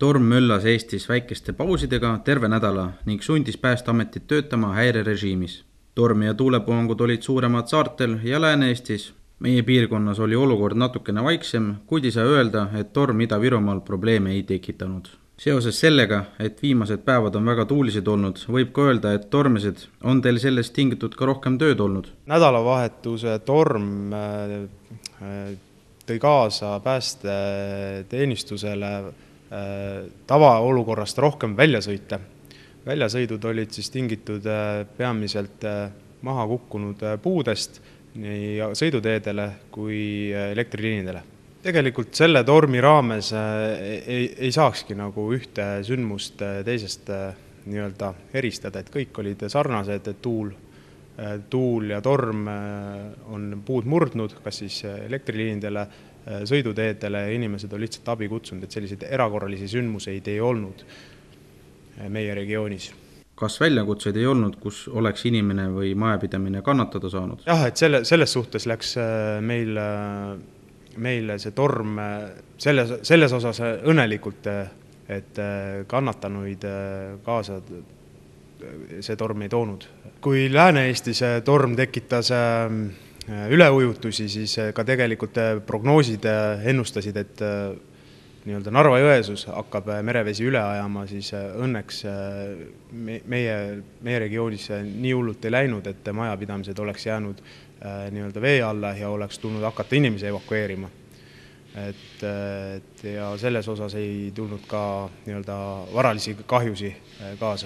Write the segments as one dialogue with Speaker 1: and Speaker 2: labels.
Speaker 1: Torm möllas Eestis väikeste pausidega terve nädala ning sundis Päästeametit töötama häirerežiimis. Tormi ja tuulepuhangud olid suuremad saartel ja Lääne-Eestis. Meie piirkonnas oli olukord natukene vaiksem, kuid ei saa öelda, et torm Ida-Virumaal probleeme ei tekitanud. Seoses sellega, et viimased päevad on väga tuulised olnud, võib ka öelda, et tormised on teil sellest tingitud ka rohkem tööd olnud.
Speaker 2: Nädalavahetuse torm tõi kaasa päästeteenistusele tavaolukorrast rohkem väljasõite. Väljasõidud olid siis tingitud peamiselt maha kukkunud puudest nii sõiduteedele kui elektriliinidele. Tegelikult selle tormi raames ei saakski nagu ühte sündmust teisest eristada, et kõik olid sarnased, et tuul ja torm on puud murdnud, kas siis elektriliinidele, sõiduteedele ja inimesed on lihtsalt abi kutsunud, et selliseid erakorralisi sündmuseid ei olnud meie regioonis.
Speaker 1: Kas väljakutseid ei olnud, kus oleks inimene või majapidamine kannatada saanud?
Speaker 2: Jah, et selles suhtes läks meil see torm selles osas õnnelikult, et kannatanuid kaasa see torm ei toonud. Kui Lääne-Eestis torm tekitas üleujutusi, siis ka tegelikult prognoosid ennustasid, et Narva-Jõesuus hakkab merevesi üle ajama, siis õnneks meie regioonis nii hullult ei läinud, et majapidamised oleks jäänud vee alla ja oleks tulnud hakata inimesi evakueerima. Ja selles osas ei tulnud ka varalisi kahjusi kaasa.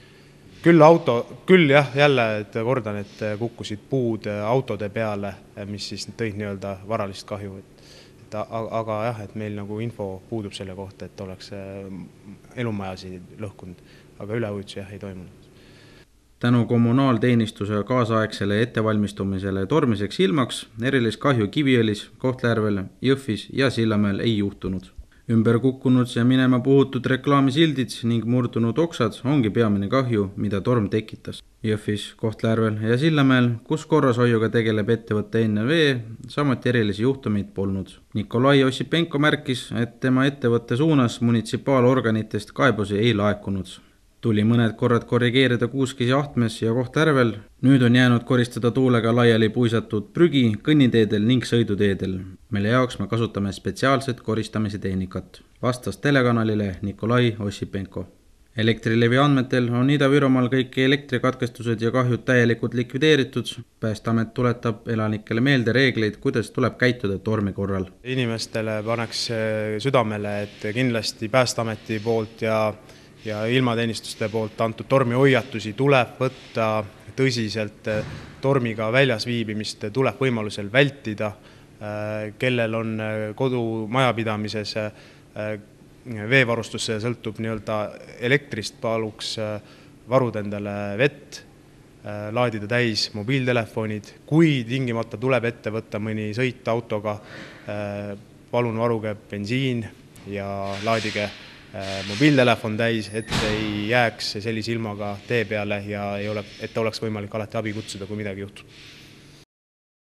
Speaker 2: Küll jah, jälle kordan, et kukkusid puud autode peale, mis siis tõid varalist kahju. Aga jah, et meil nagu info puudub selle kohta, et oleks elumajasi lõhkunud, aga üleujutusi ei toimunud.
Speaker 1: Tänu kommunaalteenistuse kaasaegsele ettevalmistumisele tormiseks ilmaks erilist kahju Kiviõlis, Kohtla-Järvel, Jõhvis ja Sillamäel ei juhtunud. Ümber kukkunud ja minema puhutud reklaamisildid ning murdunud oksad ongi peamine kahju, mida torm tekitas. Jõhvis, Kohtla-Järvel ja Sillamäel, kus korrashoiuga tegeleb ettevõtte NV, samuti erilisi juhtumeid polnud. Nikolai Ossipenko märkis, et tema ettevõtte suunas munitsipaalorganitest kaebusi ei laekunud. Tuli mõned korrad korrigeerida Kuuskis ja Ahtmes ja Kohtla-Järvel. Nüüd on jäänud koristada tuulega laiali puisatud prügi kõnniteedel ning sõiduteedel, mille jaoks me kasutame spetsiaalset koristamise tehnikat, vastas telekanalile Nikolai Ossipenko. Elektrilevi andmetel on Ida-Virumaal kõik elektrikatkestused ja kahjud täielikult likvideeritud. Päästeamet tuletab elanikele meelde reegleid, kuidas tuleb käituda tormi korral.
Speaker 2: Inimestele paneks südamele, et kindlasti Päästeameti poolt ja ilmateenistuste poolt antud tormihoiatusi tuleb võtta tõsiselt, tormiga väljas viibimist tuleb võimalusel vältida, kellel on kodumajapidamises veevarustus sõltub elektrist, paluks varuda endale vett, laadida täis mobiiltelefonid, kui tingimata tuleb ette võtta mõni sõit autoga, palun varuge bensiin ja laadige mobiiltelefon täis, et ei jääks sellise ilmaga tee peale ja et oleks võimalik alati abi kutsuda, kui midagi juhtub.